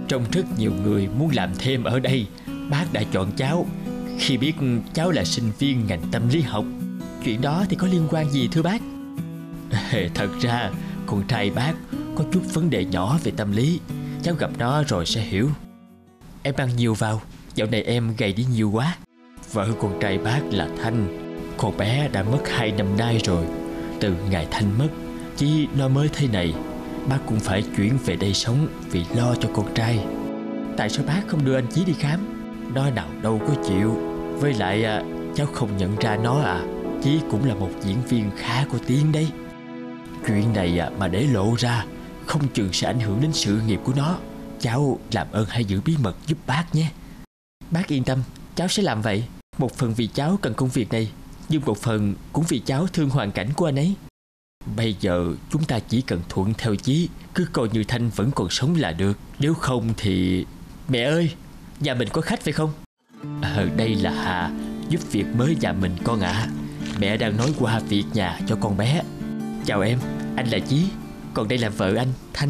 Trong rất nhiều người muốn làm thêm ở đây, bác đã chọn cháu khi biết cháu là sinh viên ngành tâm lý học. Chuyện đó thì có liên quan gì thưa bác? Thật ra con trai bác có chút vấn đề nhỏ về tâm lý. Cháu gặp nó rồi sẽ hiểu. Em ăn nhiều vào, dạo này em gầy đi nhiều quá. Vợ con trai bác là Thanh. Con bé đã mất 2 năm nay rồi. Từ ngày Thanh mất, chỉ nó mới thế này. Bác cũng phải chuyển về đây sống vì lo cho con trai. Tại sao bác không đưa anh Chí đi khám? Nó nào đâu có chịu. Với lại cháu không nhận ra nó à. Chí cũng là một diễn viên khá có tiếng đấy. Chuyện này mà để lộ ra, không chừng sẽ ảnh hưởng đến sự nghiệp của nó. Cháu làm ơn hãy giữ bí mật giúp bác nhé. Bác yên tâm, cháu sẽ làm vậy. Một phần vì cháu cần công việc này, nhưng một phần cũng vì cháu thương hoàn cảnh của anh ấy. Bây giờ chúng ta chỉ cần thuận theo Chí, cứ coi như Thanh vẫn còn sống là được. Nếu không thì... Mẹ ơi, nhà mình có khách phải không? Đây là Hà, giúp việc mới nhà mình con ạ. Mẹ đang nói qua việc nhà cho con bé. Chào em, anh là Chí. Còn đây là vợ anh, Thanh.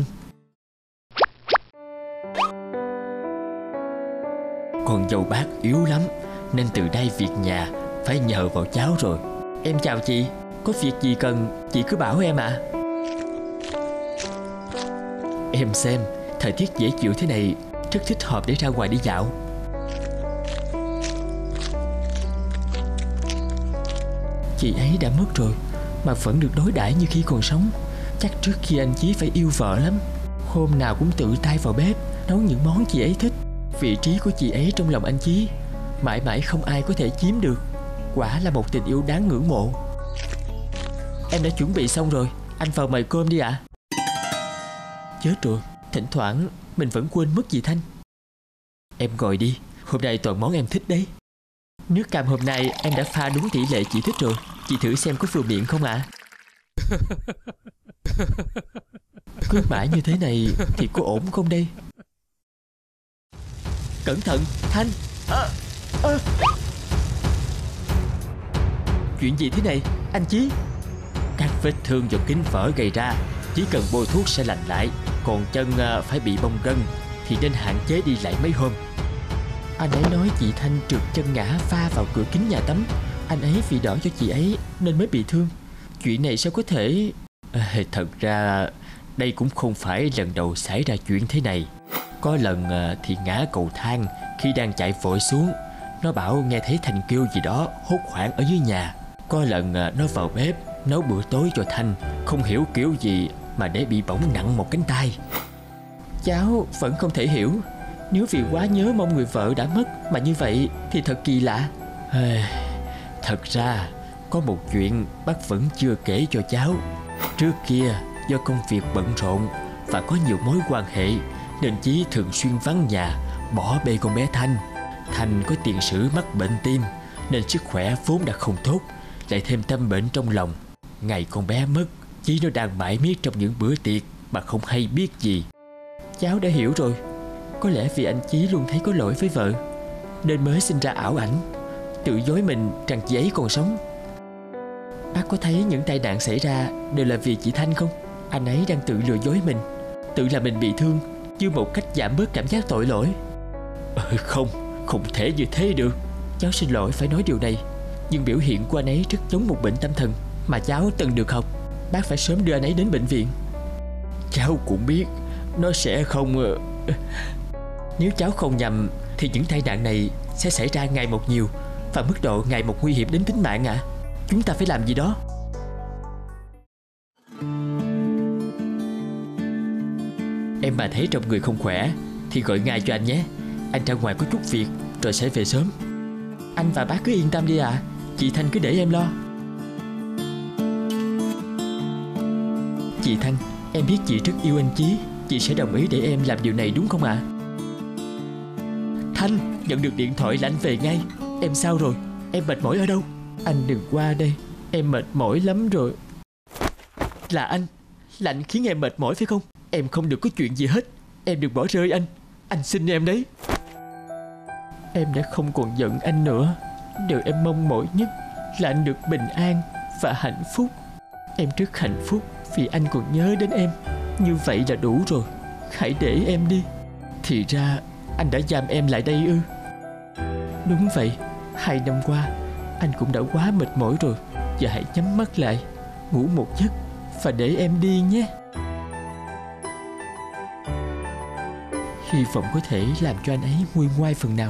Con dâu bác yếu lắm, nên từ đây việc nhà phải nhờ vào cháu rồi. Em chào chị, có việc gì cần chị cứ bảo em ạ. Em xem, thời tiết dễ chịu thế này rất thích hợp để ra ngoài đi dạo. Chị ấy đã mất rồi mà vẫn được đối đãi như khi còn sống. Chắc trước khi anh Chí phải yêu vợ lắm. Hôm nào cũng tự tay vào bếp nấu những món chị ấy thích. Vị trí của chị ấy trong lòng anh Chí mãi mãi không ai có thể chiếm được. Quả là một tình yêu đáng ngưỡng mộ. Em đã chuẩn bị xong rồi, anh vào mời cơm đi ạ. Chết rồi, thỉnh thoảng mình vẫn quên mất chị Thanh. Em gọi đi, hôm nay toàn món em thích đấy. Nước cam hôm nay em đã pha đúng tỷ lệ chị thích rồi. Chị thử xem có vừa miệng không ạ? Cứ mãi như thế này thì có ổn không đây? Cẩn thận, Thanh. Chuyện gì thế này, anh Chí? Các vết thương do kính vỡ gây ra, chỉ cần bôi thuốc sẽ lành lại. Còn chân phải bị bong gân thì nên hạn chế đi lại mấy hôm. Anh ấy nói chị Thanh trượt chân ngã va vào cửa kính nhà tắm. Anh ấy vì đỡ cho chị ấy nên mới bị thương. Chuyện này sao có thể... Thật ra đây cũng không phải lần đầu xảy ra chuyện thế này. Có lần thì ngã cầu thang khi đang chạy vội xuống. Nó bảo nghe thấy Thanh kêu gì đó hốt hoảng ở dưới nhà. Có lần nó vào bếp nấu bữa tối cho Thanh, không hiểu kiểu gì mà để bị bỏng nặng một cánh tay. Cháu vẫn không thể hiểu. Nếu vì quá nhớ mong người vợ đã mất mà như vậy thì thật kỳ lạ. Thật ra có một chuyện bác vẫn chưa kể cho cháu. Trước kia do công việc bận rộn và có nhiều mối quan hệ nên Chí thường xuyên vắng nhà, bỏ bê con bé Thanh. Thanh có tiền sử mắc bệnh tim nên sức khỏe vốn đã không tốt, lại thêm tâm bệnh trong lòng. Ngày con bé mất, Chí nó đang mải miết trong những bữa tiệc mà không hay biết gì. Cháu đã hiểu rồi. Có lẽ vì anh Chí luôn thấy có lỗi với vợ nên mới sinh ra ảo ảnh, tự dối mình rằng chị ấy còn sống. Bác có thấy những tai nạn xảy ra đều là vì chị Thanh không? Anh ấy đang tự lừa dối mình, tự làm mình bị thương như một cách giảm bớt cảm giác tội lỗi. Không thể như thế được. Cháu xin lỗi phải nói điều này, nhưng biểu hiện của anh ấy rất giống một bệnh tâm thần mà cháu từng được học. Bác phải sớm đưa anh ấy đến bệnh viện. Cháu cũng biết nó sẽ không... Nếu cháu không nhầm thì những tai nạn này sẽ xảy ra ngày một nhiều và mức độ ngày một nguy hiểm đến tính mạng ạ. Chúng ta phải làm gì đó. Em mà thấy trong người không khỏe thì gọi ngay cho anh nhé. Anh ra ngoài có chút việc rồi sẽ về sớm. Anh và bác cứ yên tâm đi ạ. Chị Thanh cứ để em lo. Chị Thanh, em biết chị rất yêu anh Chí. Chị sẽ đồng ý để em làm điều này đúng không ạ? Thanh, nhận được điện thoại là anh về ngay. Em sao rồi? Em mệt mỏi ở đâu? Anh đừng qua đây, em mệt mỏi lắm rồi. Là anh khiến em mệt mỏi phải không? Em không được có chuyện gì hết. Em đừng bỏ rơi anh xin em đấy. Em đã không còn giận anh nữa. Điều em mong mỏi nhất là anh được bình an và hạnh phúc. Em rất hạnh phúc vì anh còn nhớ đến em. Như vậy là đủ rồi. Hãy để em đi. Thì ra anh đã giam em lại đây ư? Đúng vậy, 2 năm qua anh cũng đã quá mệt mỏi rồi. Giờ hãy nhắm mắt lại, ngủ một giấc và để em đi nhé. Hy vọng có thể làm cho anh ấy nguôi ngoai phần nào.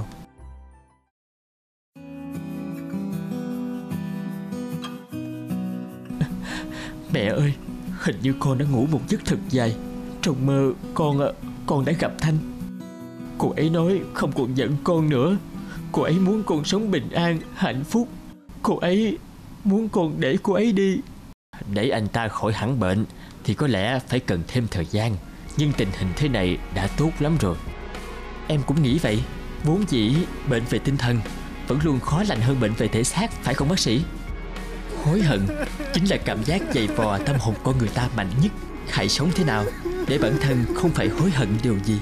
Mẹ ơi, hình như con đã ngủ một giấc thật dài. Trong mơ con đã gặp Thanh. Cô ấy nói không còn giận con nữa. Cô ấy muốn con sống bình an, hạnh phúc. Cô ấy muốn con để cô ấy đi. Để anh ta khỏi hẳn bệnh thì có lẽ phải cần thêm thời gian, nhưng tình hình thế này đã tốt lắm rồi. Em cũng nghĩ vậy. Vốn dĩ bệnh về tinh thần vẫn luôn khó lành hơn bệnh về thể xác, phải không bác sĩ? Hối hận chính là cảm giác dày vò tâm hồn con người ta mạnh nhất. Hãy sống thế nào để bản thân không phải hối hận điều gì.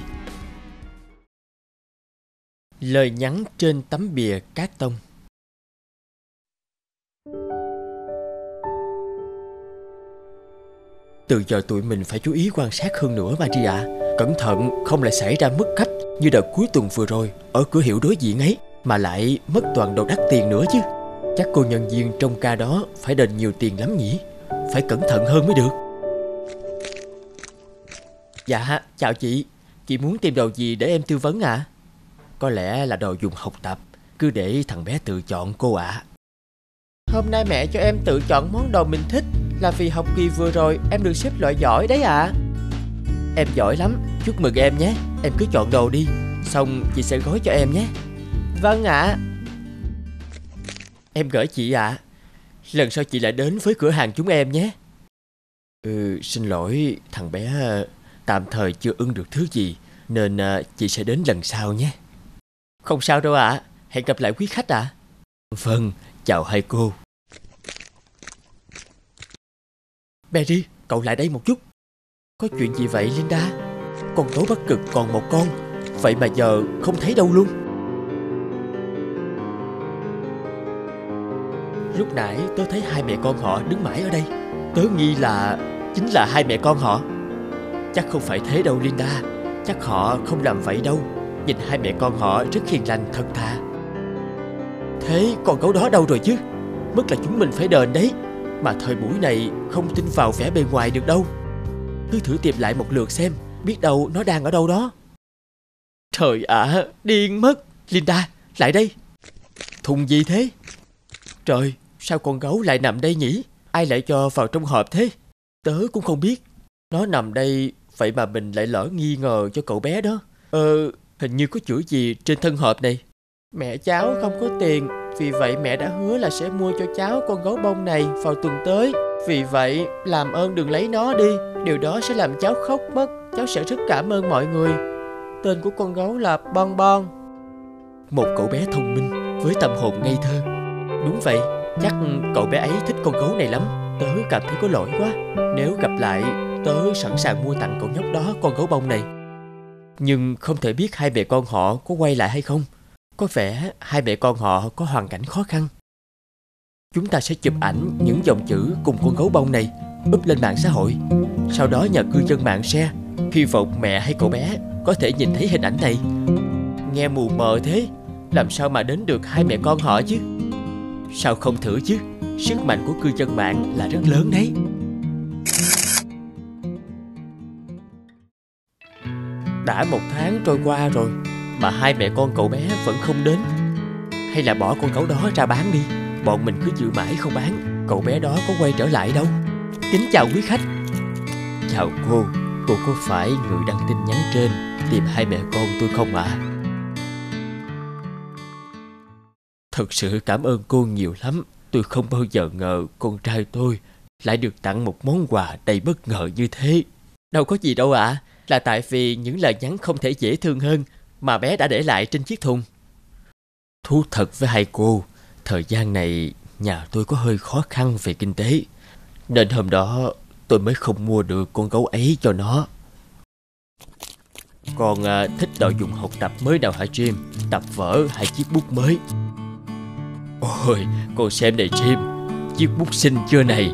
Lời nhắn trên tấm bìa cát tông. Từ giờ tụi mình phải chú ý quan sát hơn nữa Maria ạ. Cẩn thận không lại xảy ra mất khách như đợt cuối tuần vừa rồi ở cửa hiệu đối diện ấy, mà lại mất toàn đồ đắt tiền nữa chứ. Chắc cô nhân viên trong ca đó phải đền nhiều tiền lắm nhỉ. Phải cẩn thận hơn mới được. Dạ, chào chị. Chị muốn tìm đồ gì để em tư vấn ạ? Có lẽ là đồ dùng học tập. Cứ để thằng bé tự chọn cô ạ. Hôm nay mẹ cho em tự chọn món đồ mình thích là vì học kỳ vừa rồi em được xếp loại giỏi đấy ạ. Em giỏi lắm, chúc mừng em nhé. Em cứ chọn đồ đi, xong chị sẽ gói cho em nhé. Vâng ạ. Em gửi chị ạ. Lần sau chị lại đến với cửa hàng chúng em nhé. Xin lỗi, thằng bé tạm thời chưa ưng được thứ gì, nên chị sẽ đến lần sau nhé. Không sao đâu ạ. Hẹn gặp lại quý khách ạ. Vâng, chào hai cô. Berry, cậu lại đây một chút. Có chuyện gì vậy Linda? Con gấu Bắc Cực còn một con, vậy mà giờ không thấy đâu luôn. Lúc nãy tớ thấy 2 mẹ con họ đứng mãi ở đây. Tớ nghi là chính là 2 mẹ con họ. Chắc không phải thế đâu Linda. Chắc họ không làm vậy đâu. Nhìn 2 mẹ con họ rất hiền lành thật thà. Thế con gấu đó đâu rồi chứ? Mất là chúng mình phải đền đấy. Mà thời buổi này không tin vào vẻ bề ngoài được đâu. Cứ thử tìm lại một lượt xem, biết đâu nó đang ở đâu đó. Trời ạ, điên mất. Linda, lại đây. Thùng gì thế? Trời, sao con gấu lại nằm đây nhỉ? Ai lại cho vào trong hộp thế? Tớ cũng không biết. Nó nằm đây, vậy mà mình lại lỡ nghi ngờ cho cậu bé đó. Hình như có chữ gì trên thân hộp này. Mẹ cháu không có tiền, vì vậy mẹ đã hứa là sẽ mua cho cháu con gấu bông này vào tuần tới. Vì vậy, làm ơn đừng lấy nó đi. Điều đó sẽ làm cháu khóc mất. Cháu sẽ rất cảm ơn mọi người. Tên của con gấu là Bon Bon. Một cậu bé thông minh với tâm hồn ngây thơ. Đúng vậy, chắc cậu bé ấy thích con gấu này lắm. Tớ cảm thấy có lỗi quá. Nếu gặp lại, tớ sẵn sàng mua tặng cậu nhóc đó con gấu bông này. Nhưng không thể biết 2 mẹ con họ có quay lại hay không. Có vẻ 2 mẹ con họ có hoàn cảnh khó khăn. Chúng ta sẽ chụp ảnh những dòng chữ cùng con gấu bông này, up lên mạng xã hội. Sau đó nhờ cư dân mạng share. Hy vọng mẹ hay cậu bé có thể nhìn thấy hình ảnh này. Nghe mù mờ thế, làm sao mà đến được 2 mẹ con họ chứ? Sao không thử chứ? Sức mạnh của cư dân mạng là rất lớn đấy. Đã 1 tháng trôi qua rồi mà 2 mẹ con cậu bé vẫn không đến. Hay là bỏ con gấu đó ra bán đi. Bọn mình cứ giữ mãi không bán, cậu bé đó có quay trở lại đâu. Kính chào quý khách. Chào cô có phải người đăng tin nhắn trên tìm 2 mẹ con tôi không ạ? Thật sự cảm ơn cô nhiều lắm. Tôi không bao giờ ngờ con trai tôi lại được tặng một món quà đầy bất ngờ như thế. Đâu có gì đâu ạ. Là tại vì những lời nhắn không thể dễ thương hơn mà bé đã để lại trên chiếc thùng. Thú thật với hai cô, thời gian này nhà tôi có hơi khó khăn về kinh tế, nên hôm đó tôi mới không mua được con gấu ấy cho nó. Con thích đồ dùng học tập mới nào hả Jim? Tập vở hay chiếc bút mới? Ôi, con xem này Jim, chiếc bút xinh chưa này?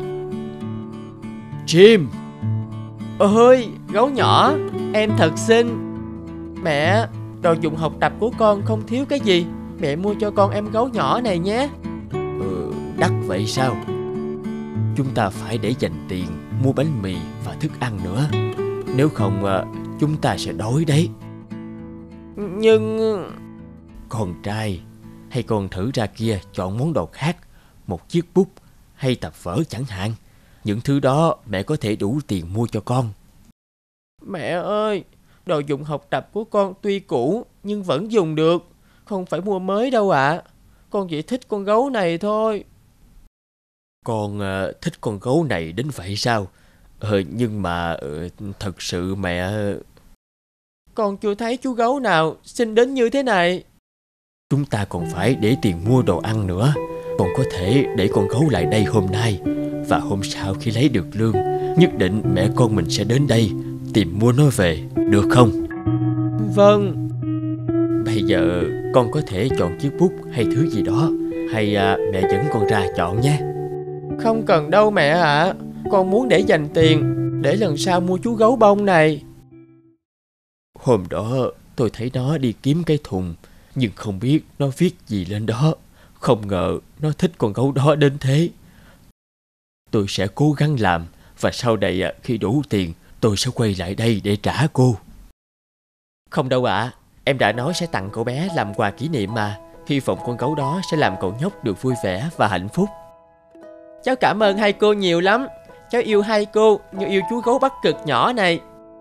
Jim! Ôi, gấu nhỏ, em thật xinh. Mẹ, đồ dùng học tập của con không thiếu cái gì. Mẹ mua cho con em gấu nhỏ này nhé. Đắt vậy sao? Chúng ta phải để dành tiền mua bánh mì và thức ăn nữa. Nếu không chúng ta sẽ đói đấy. Nhưng... Con trai, hay con thử ra kia chọn món đồ khác, một chiếc bút hay tập vở chẳng hạn. Những thứ đó mẹ có thể đủ tiền mua cho con. Mẹ ơi, đồ dùng học tập của con tuy cũ nhưng vẫn dùng được. Không phải mua mới đâu ạ. Con chỉ thích con gấu này thôi. Con thích con gấu này đến vậy sao? Nhưng mà thật sự mẹ... Con chưa thấy chú gấu nào xinh đến như thế này. Chúng ta còn phải để tiền mua đồ ăn nữa. Con có thể để con gấu lại đây hôm nay, và hôm sau khi lấy được lương, nhất định mẹ con mình sẽ đến đây tìm mua nó về, được không? Vâng. Bây giờ con có thể chọn chiếc bút hay thứ gì đó, hay mẹ dẫn con ra chọn nhé. Không cần đâu mẹ ạ. Con muốn để dành tiền để lần sau mua chú gấu bông này. Hôm đó tôi thấy nó đi kiếm cái thùng, nhưng không biết nó viết gì lên đó. Không ngờ nó thích con gấu đó đến thế. Tôi sẽ cố gắng làm, và sau này khi đủ tiền tôi sẽ quay lại đây để trả cô. Không đâu ạ. Em đã nói sẽ tặng cậu bé làm quà kỷ niệm mà. Hy vọng con gấu đó sẽ làm cậu nhóc được vui vẻ và hạnh phúc. Cháu cảm ơn hai cô nhiều lắm. Cháu yêu hai cô như yêu chú gấu Bắc Cực nhỏ này.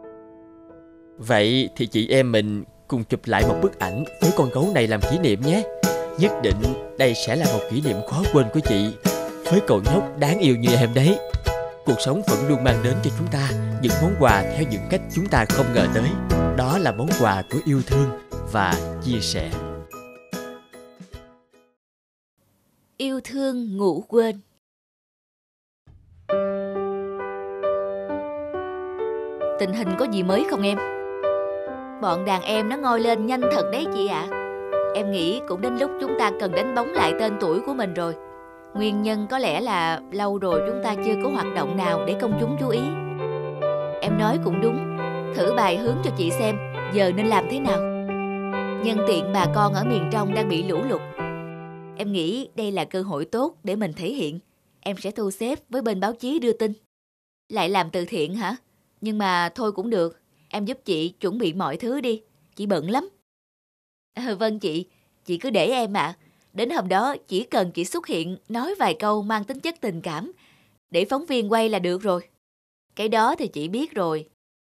Vậy thì chị em mình cùng chụp lại một bức ảnh với con gấu này làm kỷ niệm nhé. Nhất định đây sẽ là một kỷ niệm khó quên của chị với cậu nhóc đáng yêu như em đấy. Cuộc sống vẫn luôn mang đến cho chúng ta những món quà theo những cách chúng ta không ngờ tới. Đó là món quà của yêu thương và chia sẻ. Yêu thương ngủ quên. Tình hình có gì mới không em? Bọn đàn em nó ngoi lên nhanh thật đấy chị ạ. Em nghĩ cũng đến lúc chúng ta cần đánh bóng lại tên tuổi của mình rồi. Nguyên nhân có lẽ là lâu rồi chúng ta chưa có hoạt động nào để công chúng chú ý. Em nói cũng đúng. Thử bài hướng cho chị xem giờ nên làm thế nào. Nhân tiện bà con ở miền trong đang bị lũ lụt, em nghĩ đây là cơ hội tốt để mình thể hiện. Em sẽ thu xếp với bên báo chí đưa tin. Lại làm từ thiện hả? Nhưng mà thôi cũng được. Em giúp chị chuẩn bị mọi thứ đi. Chị bận lắm. Vâng chị cứ để em ạ. Đến hôm đó chỉ cần chị xuất hiện nói vài câu mang tính chất tình cảm để phóng viên quay là được rồi. Cái đó thì chị biết rồi.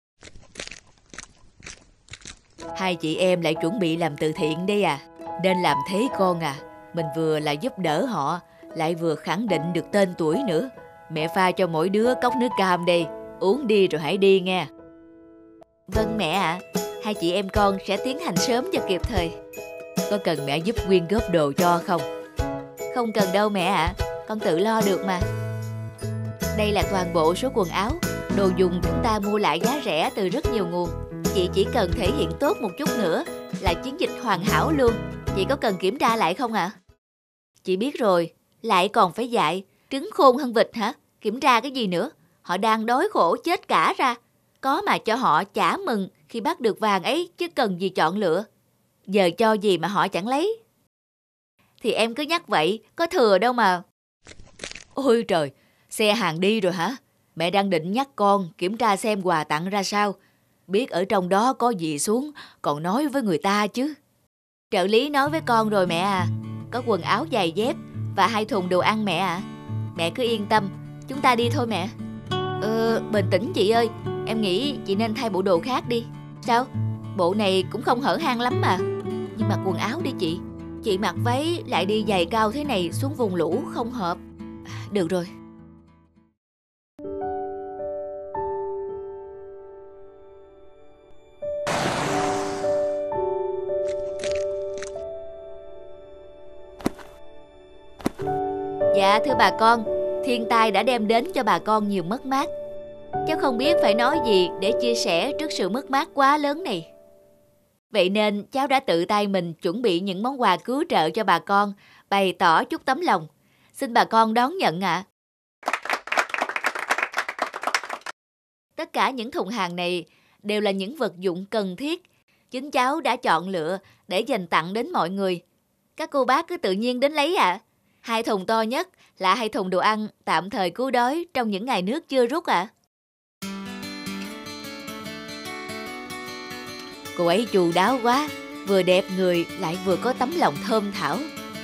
Hai chị em lại chuẩn bị làm từ thiện đây à? Nên làm thế con à. Mình vừa là giúp đỡ họ, lại vừa khẳng định được tên tuổi nữa. Mẹ pha cho mỗi đứa cốc nước cam đây. Uống đi rồi hãy đi nghe. Vâng mẹ ạ. Hai chị em con sẽ tiến hành sớm cho kịp thời. Có cần mẹ giúp quyên góp đồ cho không? Không cần đâu mẹ ạ. Con tự lo được mà. Đây là toàn bộ số quần áo, đồ dùng chúng ta mua lại giá rẻ từ rất nhiều nguồn. Chị chỉ cần thể hiện tốt một chút nữa là chiến dịch hoàn hảo luôn. Chị có cần kiểm tra lại không ạ? Chị biết rồi. Lại còn phải dạy. Trứng khôn hơn vịt hả? Kiểm tra cái gì nữa? Họ đang đói khổ chết cả ra. Có mà cho họ chả mừng khi bắt được vàng ấy, chứ cần gì chọn lựa. Giờ cho gì mà họ chẳng lấy. Thì em cứ nhắc vậy, có thừa đâu mà. Ôi trời, xe hàng đi rồi hả? Mẹ đang định nhắc con kiểm tra xem quà tặng ra sao. Biết ở trong đó có gì xuống, còn nói với người ta chứ. Trợ lý nói với con rồi mẹ à. Có quần áo giày dép và 2 thùng đồ ăn mẹ à. Mẹ cứ yên tâm, chúng ta đi thôi mẹ. Bình tĩnh chị ơi. Em nghĩ chị nên thay bộ đồ khác đi. Sao? Bộ này cũng không hở hang lắm mà. Nhưng mặc quần áo đi chị. Chị mặc váy lại đi giày cao thế này xuống vùng lũ không hợp. Được rồi. Dạ thưa bà con, thiên tai đã đem đến cho bà con nhiều mất mát. Cháu không biết phải nói gì để chia sẻ trước sự mất mát quá lớn này. Vậy nên cháu đã tự tay mình chuẩn bị những món quà cứu trợ cho bà con, bày tỏ chút tấm lòng. Xin bà con đón nhận ạ. Tất cả những thùng hàng này đều là những vật dụng cần thiết, chính cháu đã chọn lựa để dành tặng đến mọi người. Các cô bác cứ tự nhiên đến lấy ạ. 2 thùng to nhất là 2 thùng đồ ăn tạm thời cứu đói trong những ngày nước chưa rút ạ. Cô ấy chu đáo quá, vừa đẹp người lại vừa có tấm lòng thơm thảo.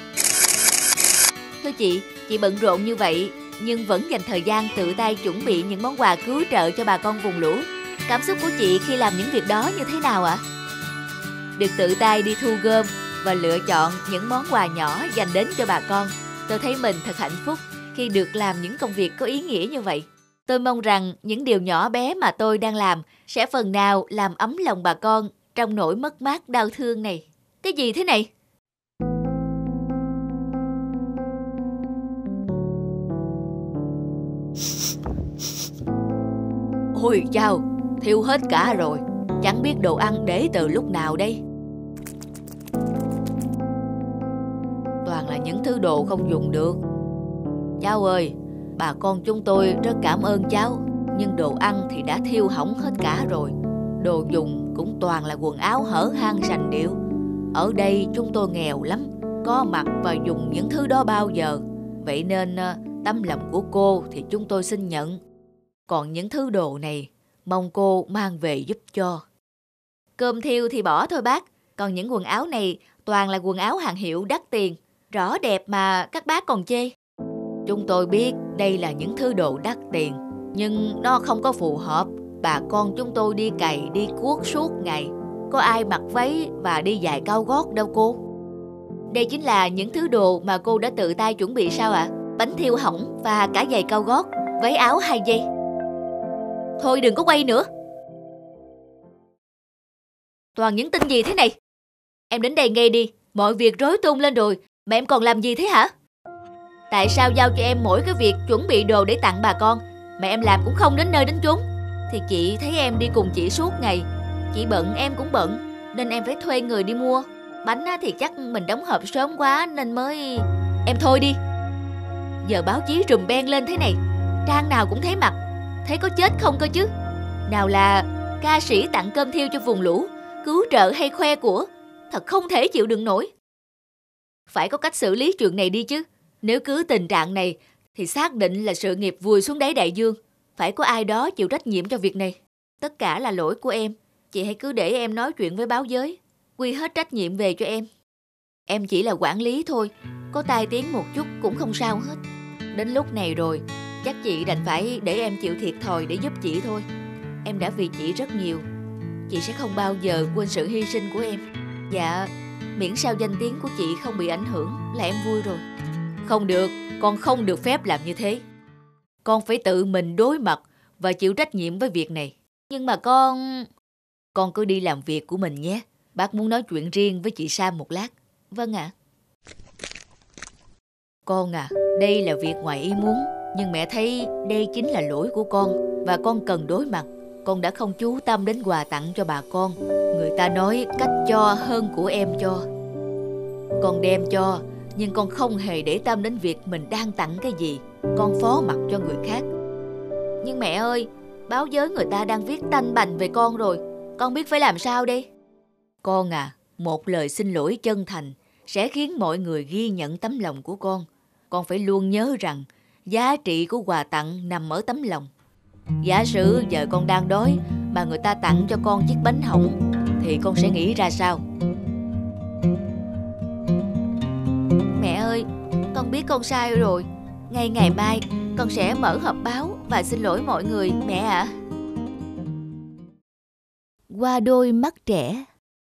Thưa chị bận rộn như vậy nhưng vẫn dành thời gian tự tay chuẩn bị những món quà cứu trợ cho bà con vùng lũ. Cảm xúc của chị khi làm những việc đó như thế nào ạ? Được tự tay đi thu gom và lựa chọn những món quà nhỏ dành đến cho bà con, tôi thấy mình thật hạnh phúc khi được làm những công việc có ý nghĩa như vậy. Tôi mong rằng những điều nhỏ bé mà tôi đang làm sẽ phần nào làm ấm lòng bà con trong nỗi mất mát đau thương này. Cái gì thế này? Ôi chao, thiêu hết cả rồi. Chẳng biết đồ ăn để từ lúc nào đây. Toàn là những thứ đồ không dùng được. Cháu ơi, bà con chúng tôi rất cảm ơn cháu, nhưng đồ ăn thì đã thiêu hỏng hết cả rồi. Đồ dùng cũng toàn là quần áo hở hang sành điệu. Ở đây chúng tôi nghèo lắm, có mặc và dùng những thứ đó bao giờ. Vậy nên tấm lòng của cô thì chúng tôi xin nhận. Còn những thứ đồ này mong cô mang về giúp cho. Cơm thiêu thì bỏ thôi bác. Còn những quần áo này toàn là quần áo hàng hiệu đắt tiền, rõ đẹp mà các bác còn chê. Chúng tôi biết đây là những thứ đồ đắt tiền, nhưng nó không có phù hợp. Bà con chúng tôi đi cày đi cuốc suốt ngày, có ai mặc váy và đi giày cao gót đâu cô. Đây chính là những thứ đồ mà cô đã tự tay chuẩn bị sao ạ? Bánh thiêu hỏng và cả giày cao gót, váy áo 2 dây. Thôi đừng có quay nữa. Toàn những tin gì thế này? Em đến đây nghe đi, mọi việc rối tung lên rồi mà em còn làm gì thế hả? Tại sao giao cho em mỗi cái việc chuẩn bị đồ để tặng bà con mà em làm cũng không đến nơi đến chốn? Thì chị thấy em đi cùng chị suốt ngày, chị bận em cũng bận, nên em phải thuê người đi mua. Bánh thì chắc mình đóng hộp sớm quá nên mới... Em thôi đi. Giờ báo chí rùm beng lên thế này, trang nào cũng thấy mặt, thấy có chết không cơ chứ. Nào là ca sĩ tặng cơm thiêu cho vùng lũ, cứu trợ hay khoe của. Thật không thể chịu đựng nổi. Phải có cách xử lý chuyện này đi chứ. Nếu cứ tình trạng này thì xác định là sự nghiệp vùi xuống đáy đại dương. Phải có ai đó chịu trách nhiệm cho việc này. Tất cả là lỗi của em. Chị hãy cứ để em nói chuyện với báo giới, quy hết trách nhiệm về cho em. Em chỉ là quản lý thôi, có tai tiếng một chút cũng không sao hết. Đến lúc này rồi, chắc chị đành phải để em chịu thiệt thòi để giúp chị thôi. Em đã vì chị rất nhiều. Chị sẽ không bao giờ quên sự hy sinh của em. Dạ, miễn sao danh tiếng của chị không bị ảnh hưởng là em vui rồi. Không được, con không được phép làm như thế. Con phải tự mình đối mặt và chịu trách nhiệm với việc này. Nhưng mà con cứ đi làm việc của mình nhé. Bác muốn nói chuyện riêng với chị Sam một lát. Vâng ạ. Con à, đây là việc ngoài ý muốn, nhưng mẹ thấy đây chính là lỗi của con và con cần đối mặt. Con đã không chú tâm đến quà tặng cho bà con. Người ta nói cách cho hơn của em cho. Con đem cho, nhưng con không hề để tâm đến việc mình đang tặng cái gì. Con phó mặc cho người khác. Nhưng mẹ ơi, báo giới người ta đang viết tanh bành về con rồi. Con biết phải làm sao đây? Con à, một lời xin lỗi chân thành sẽ khiến mọi người ghi nhận tấm lòng của con. Con phải luôn nhớ rằng giá trị của quà tặng nằm ở tấm lòng. Giả sử giờ con đang đói mà người ta tặng cho con chiếc bánh hỏng thì con sẽ nghĩ ra sao? Mẹ ơi, con biết con sai rồi. Ngay ngày mai con sẽ mở họp báo và xin lỗi mọi người mẹ ạ. Qua đôi mắt trẻ.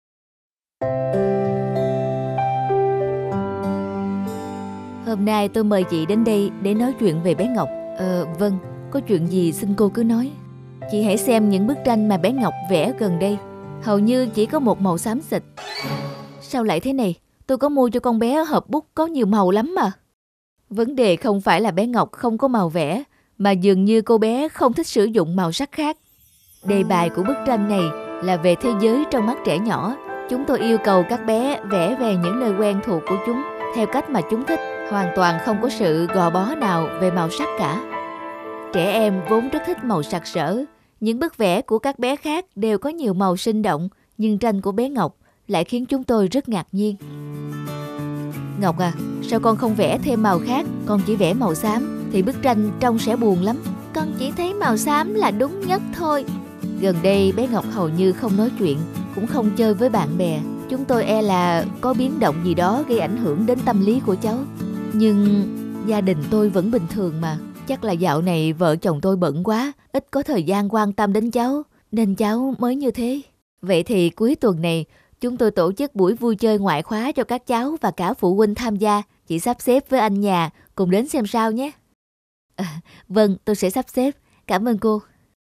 Hôm nay tôi mời chị đến đây để nói chuyện về bé Ngọc. Vâng, có chuyện gì xin cô cứ nói. Chị hãy xem những bức tranh mà bé Ngọc vẽ gần đây. Hầu như chỉ có một màu xám xịt. Sao lại thế này? Tôi có mua cho con bé hộp bút có nhiều màu lắm mà. Vấn đề không phải là bé Ngọc không có màu vẽ, mà dường như cô bé không thích sử dụng màu sắc khác. Đề bài của bức tranh này là về thế giới trong mắt trẻ nhỏ. Chúng tôi yêu cầu các bé vẽ về những nơi quen thuộc của chúng theo cách mà chúng thích, hoàn toàn không có sự gò bó nào về màu sắc cả. Trẻ em vốn rất thích màu sặc sỡ. Những bức vẽ của các bé khác đều có nhiều màu sinh động Nhưng tranh của bé Ngọc lại khiến chúng tôi rất ngạc nhiên. Ngọc à, sao con không vẽ thêm màu khác, con chỉ vẽ màu xám thì bức tranh trông sẽ buồn lắm. Con chỉ thấy màu xám là đúng nhất thôi. Gần đây bé Ngọc hầu như không nói chuyện, cũng không chơi với bạn bè. Chúng tôi e là có biến động gì đó gây ảnh hưởng đến tâm lý của cháu. Nhưng gia đình tôi vẫn bình thường mà. Chắc là dạo này vợ chồng tôi bận quá, ít có thời gian quan tâm đến cháu, nên cháu mới như thế. Vậy thì cuối tuần này chúng tôi tổ chức buổi vui chơi ngoại khóa cho các cháu và cả phụ huynh tham gia. Chị sắp xếp với anh nhà cùng đến xem sao nhé. Vâng, tôi sẽ sắp xếp. Cảm ơn cô.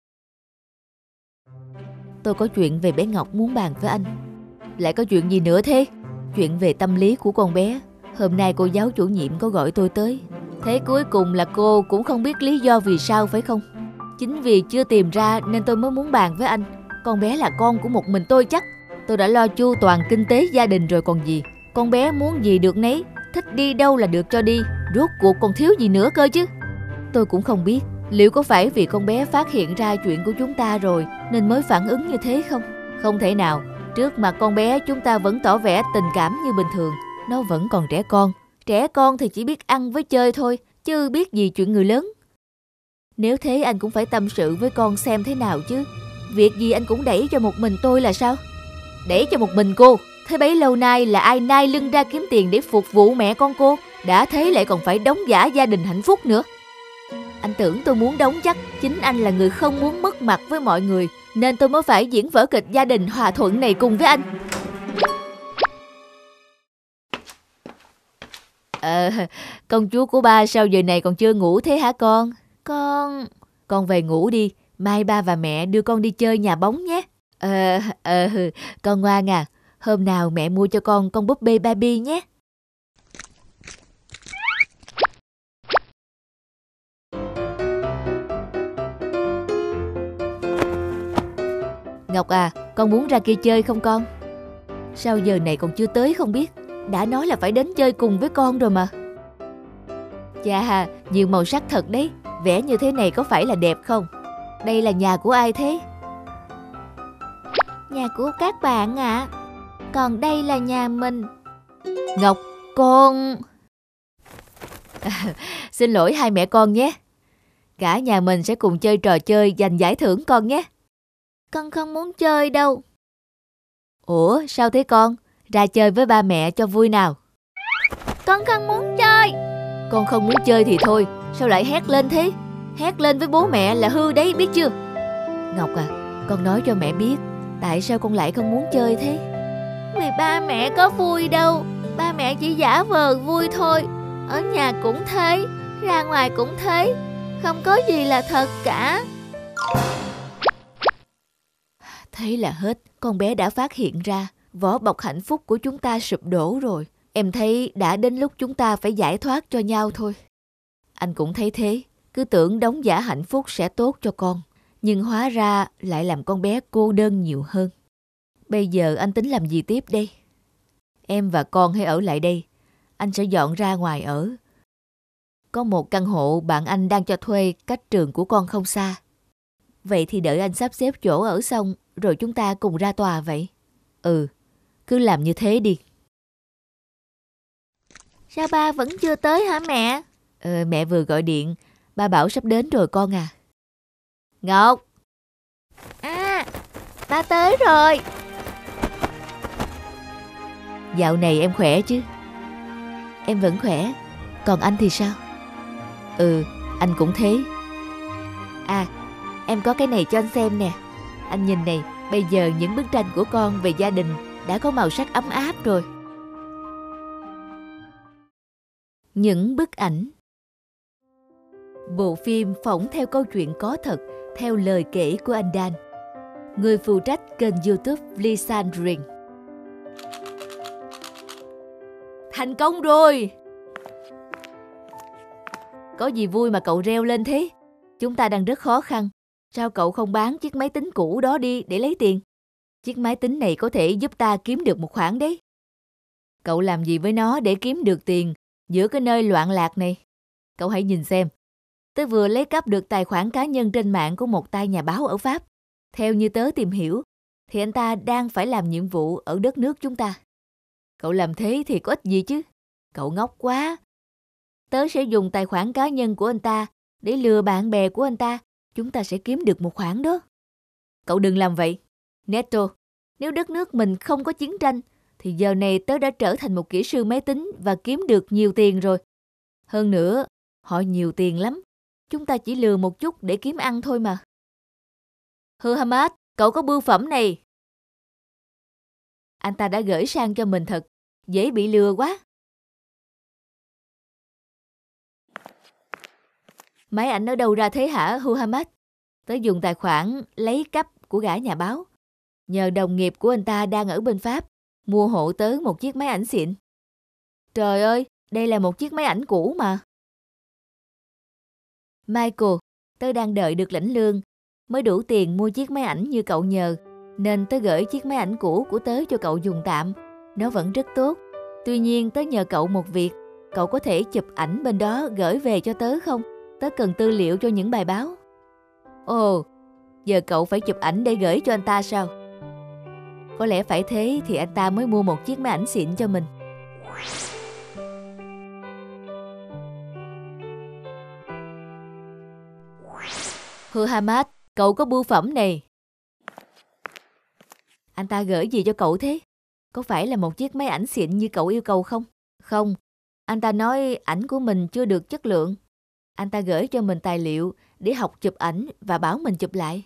Tôi có chuyện về bé Ngọc muốn bàn với anh. Lại có chuyện gì nữa thế? Chuyện về tâm lý của con bé. Hôm nay cô giáo chủ nhiệm có gọi tôi tới. Thế cuối cùng là cô cũng không biết lý do vì sao phải không? Chính vì chưa tìm ra nên tôi mới muốn bàn với anh. Con bé là con của một mình tôi chắc. Tôi đã lo chu toàn kinh tế gia đình rồi còn gì. Con bé muốn gì được nấy, thích đi đâu là được cho đi. Rốt cuộc còn thiếu gì nữa cơ chứ. Tôi cũng không biết liệu có phải vì con bé phát hiện ra chuyện của chúng ta rồi nên mới phản ứng như thế không? Không thể nào. Trước mặt con bé chúng ta vẫn tỏ vẻ tình cảm như bình thường. Nó vẫn còn trẻ con. Trẻ con thì chỉ biết ăn với chơi thôi, chứ biết gì chuyện người lớn. Nếu thế anh cũng phải tâm sự với con xem thế nào chứ. Việc gì anh cũng đẩy cho một mình tôi là sao? Đẩy cho một mình cô? Thế bấy lâu nay là ai nai lưng ra kiếm tiền để phục vụ mẹ con cô? Đã thế lại còn phải đóng giả gia đình hạnh phúc nữa. Anh tưởng tôi muốn đóng chắc. Chính anh là người không muốn mất mặt với mọi người, nên tôi mới phải diễn vở kịch gia đình hòa thuận này cùng với anh. Công chúa của ba sao giờ này còn chưa ngủ thế hả con? Con về ngủ đi. Mai ba và mẹ đưa con đi chơi nhà bóng nhé. Con ngoan à. Hôm nào mẹ mua cho con búp bê Barbie nhé. Ngọc à, con muốn ra kia chơi không con? Sao giờ này còn chưa tới không biết? Đã nói là phải đến chơi cùng với con rồi mà. Chà, nhiều màu sắc thật đấy. Vẽ như thế này có phải là đẹp không? Đây là nhà của ai thế? Nhà của các bạn ạ. Còn đây là nhà mình. Ngọc, con... Xin lỗi hai mẹ con nhé. Cả nhà mình sẽ cùng chơi trò chơi giành giải thưởng con nhé. Con không muốn chơi đâu. Ủa, sao thế con? Ra chơi với ba mẹ cho vui nào. Con không muốn chơi. Con không muốn chơi thì thôi, sao lại hét lên thế? Hét lên với bố mẹ là hư đấy, biết chưa? Ngọc à, con nói cho mẹ biết tại sao con lại không muốn chơi thế. Vì ba mẹ có vui đâu. Ba mẹ chỉ giả vờ vui thôi. Ở nhà cũng thế, ra ngoài cũng thế. Không có gì là thật cả. Thế là hết. Con bé đã phát hiện ra vỏ bọc hạnh phúc của chúng ta sụp đổ rồi. Em thấy đã đến lúc chúng ta phải giải thoát cho nhau thôi. Anh cũng thấy thế. Cứ tưởng đóng giả hạnh phúc sẽ tốt cho con, nhưng hóa ra lại làm con bé cô đơn nhiều hơn. Bây giờ anh tính làm gì tiếp đây? Em và con hãy ở lại đây. Anh sẽ dọn ra ngoài ở. Có một căn hộ bạn anh đang cho thuê cách trường của con không xa. Vậy thì đợi anh sắp xếp chỗ ở xong rồi chúng ta cùng ra tòa vậy. Cứ làm như thế đi. Sao ba vẫn chưa tới hả mẹ? Mẹ vừa gọi điện. Ba bảo sắp đến rồi con à. Ngọc! Ta tới rồi. Dạo này em khỏe chứ? Em vẫn khỏe. Còn anh thì sao? Anh cũng thế. Em có cái này cho anh xem nè. Anh nhìn này, bây giờ những bức tranh của con về gia đình đã có màu sắc ấm áp rồi. Những bức ảnh. Bộ phim phỏng theo câu chuyện có thật, theo lời kể của anh Dan, người phụ trách kênh YouTube Lisandring. Thành công rồi! Có gì vui mà cậu reo lên thế? Chúng ta đang rất khó khăn. Sao cậu không bán chiếc máy tính cũ đó đi để lấy tiền? Chiếc máy tính này có thể giúp ta kiếm được một khoản đấy. Cậu làm gì với nó để kiếm được tiền giữa cái nơi loạn lạc này? Cậu hãy nhìn xem. Tớ vừa lấy cắp được tài khoản cá nhân trên mạng của một tay nhà báo ở Pháp. Theo như tớ tìm hiểu, thì anh ta đang phải làm nhiệm vụ ở đất nước chúng ta. Cậu làm thế thì có ích gì chứ? Cậu ngốc quá. Tớ sẽ dùng tài khoản cá nhân của anh ta để lừa bạn bè của anh ta. Chúng ta sẽ kiếm được một khoản đó. Cậu đừng làm vậy. Neto, nếu đất nước mình không có chiến tranh, thì giờ này tớ đã trở thành một kỹ sư máy tính và kiếm được nhiều tiền rồi. Hơn nữa, họ nhiều tiền lắm. Chúng ta chỉ lừa một chút để kiếm ăn thôi mà. Muhammad, cậu có bưu phẩm này. Anh ta đã gửi sang cho mình thật. Dễ bị lừa quá. Máy ảnh ở đâu ra thế hả, Muhammad? Tớ dùng tài khoản lấy cắp của gã nhà báo. Nhờ đồng nghiệp của anh ta đang ở bên Pháp, mua hộ tớ một chiếc máy ảnh xịn. Trời ơi, đây là một chiếc máy ảnh cũ mà. Michael, tớ đang đợi được lãnh lương, mới đủ tiền mua chiếc máy ảnh như cậu nhờ, nên tớ gửi chiếc máy ảnh cũ của tớ cho cậu dùng tạm. Nó vẫn rất tốt. Tuy nhiên tớ nhờ cậu một việc, cậu có thể chụp ảnh bên đó gửi về cho tớ không? Tớ cần tư liệu cho những bài báo. Ồ, giờ cậu phải chụp ảnh để gửi cho anh ta sao? Có lẽ phải thế thì anh ta mới mua một chiếc máy ảnh xịn cho mình. Muhammad, cậu có bưu phẩm này. Anh ta gửi gì cho cậu thế? Có phải là một chiếc máy ảnh xịn như cậu yêu cầu không? Không, anh ta nói ảnh của mình chưa được chất lượng. Anh ta gửi cho mình tài liệu để học chụp ảnh và bảo mình chụp lại.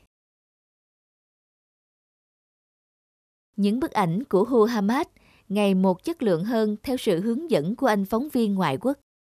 Những bức ảnh của Muhammad ngày một chất lượng hơn theo sự hướng dẫn của anh phóng viên ngoại quốc.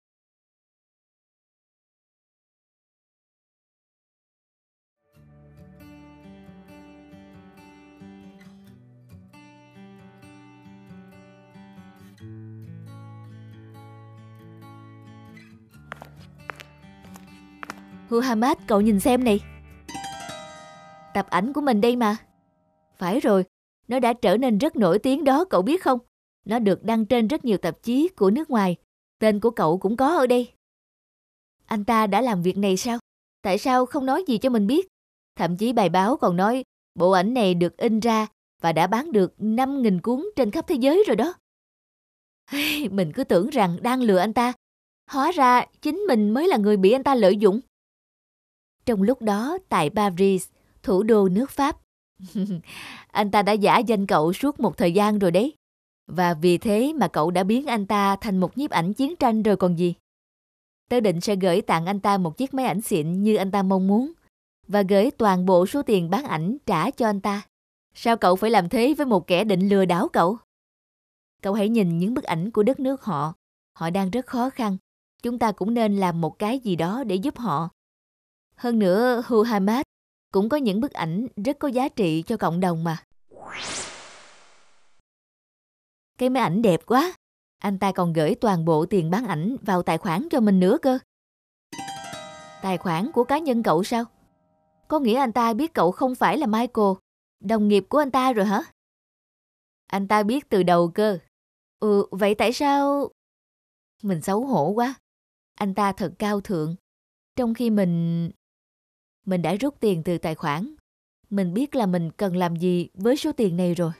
Muhammad, cậu nhìn xem này. Tập ảnh của mình đây mà. Phải rồi, nó đã trở nên rất nổi tiếng đó, cậu biết không? Nó được đăng trên rất nhiều tạp chí của nước ngoài. Tên của cậu cũng có ở đây. Anh ta đã làm việc này sao? Tại sao không nói gì cho mình biết? Thậm chí bài báo còn nói bộ ảnh này được in ra và đã bán được 5.000 cuốn trên khắp thế giới rồi đó. Mình cứ tưởng rằng đang lừa anh ta. Hóa ra chính mình mới là người bị anh ta lợi dụng. Trong lúc đó, tại Paris, thủ đô nước Pháp, anh ta đã giả danh cậu suốt một thời gian rồi đấy. Và vì thế mà cậu đã biến anh ta thành một nhiếp ảnh chiến tranh rồi còn gì. Tớ định sẽ gửi tặng anh ta một chiếc máy ảnh xịn như anh ta mong muốn và gửi toàn bộ số tiền bán ảnh trả cho anh ta. Sao cậu phải làm thế với một kẻ định lừa đảo cậu? Cậu hãy nhìn những bức ảnh của đất nước họ. Họ đang rất khó khăn. Chúng ta cũng nên làm một cái gì đó để giúp họ. Hơn nữa, Muhammad cũng có những bức ảnh rất có giá trị cho cộng đồng mà. Cái máy ảnh đẹp quá. Anh ta còn gửi toàn bộ tiền bán ảnh vào tài khoản cho mình nữa cơ. Tài khoản của cá nhân cậu sao? Có nghĩa anh ta biết cậu không phải là Michael, đồng nghiệp của anh ta rồi hả? Anh ta biết từ đầu cơ. Vậy tại sao... Mình xấu hổ quá. Anh ta thật cao thượng. Trong khi mình đã rút tiền từ tài khoản. Mình biết là mình cần làm gì với số tiền này rồi.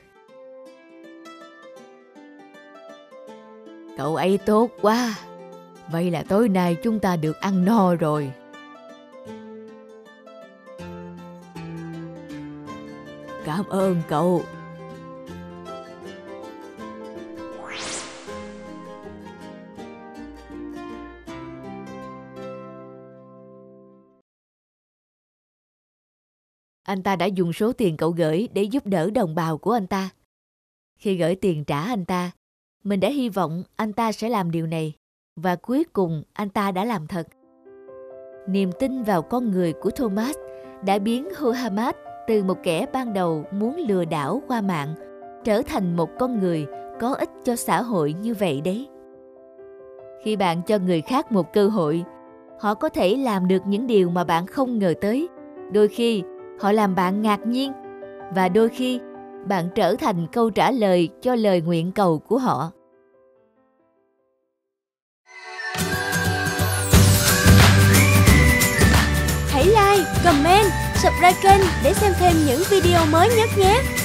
Cậu ấy tốt quá. Vậy là tối nay chúng ta được ăn no rồi. Cảm ơn cậu. Anh ta đã dùng số tiền cậu gửi để giúp đỡ đồng bào của anh ta. Khi gửi tiền trả anh ta, mình đã hy vọng anh ta sẽ làm điều này. Và cuối cùng anh ta đã làm thật. Niềm tin vào con người của Thomas đã biến Muhammad từ một kẻ ban đầu muốn lừa đảo qua mạng trở thành một con người có ích cho xã hội như vậy đấy. Khi bạn cho người khác một cơ hội, họ có thể làm được những điều mà bạn không ngờ tới. Đôi khi họ làm bạn ngạc nhiên và đôi khi bạn trở thành câu trả lời cho lời nguyện cầu của họ. Hãy like, comment, subscribe kênh để xem thêm những video mới nhất nhé!